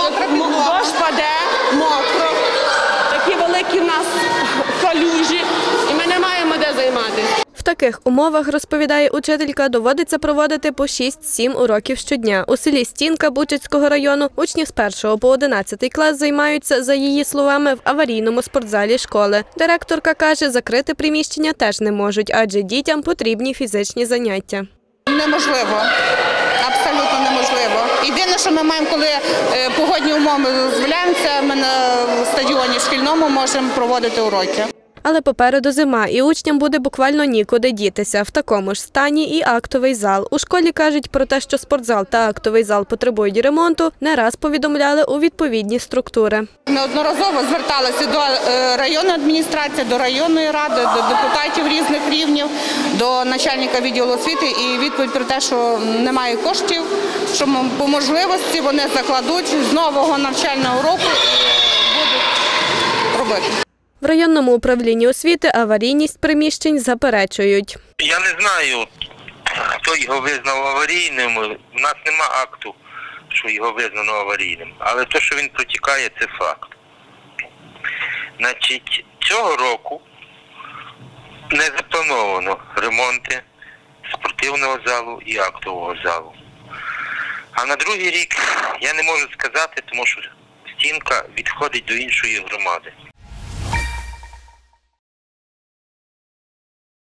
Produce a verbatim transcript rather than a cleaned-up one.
Мокра підлога. Дощ паде, мокро, такі великі в нас калюжі, і ми не маємо де займатися. В таких умовах, розповідає учителька, доводиться проводити по шість-сім уроків щодня. У селі Стінка Бучацького району учні з першого по одинадцятий клас займаються, за її словами, в аварійному спортзалі школи. Директорка каже, закрити приміщення теж не можуть, адже дітям потрібні фізичні заняття. Неможливо. Абсолютно неможливо. Єдине, що ми маємо, коли погодні умови дозволяються, ми на стадіоні шкільному можемо проводити уроки. Але попереду зима, і учням буде буквально нікуди дітися. В такому ж стані і актовий зал. У школі кажуть про те, що спортзал та актовий зал потребують ремонту, не раз повідомляли у відповідні структури. Неодноразово зверталися до районної адміністрації, до районної ради, до депутатів різних рівнів, до начальника відділу освіти, і відповідь про те, що немає коштів, що по можливості вони закладуть з нового навчального року і будуть робити. В районному управлінні освіти аварійність приміщень заперечують. Я не знаю, хто його визнав аварійним. У нас нема акту, що його визнано аварійним. Але те, що він протікає, це факт. Значить, цього року не заплановано ремонти спортивного залу і актового залу. А на другий рік я не можу сказати, тому що Стінка відходить до іншої громади.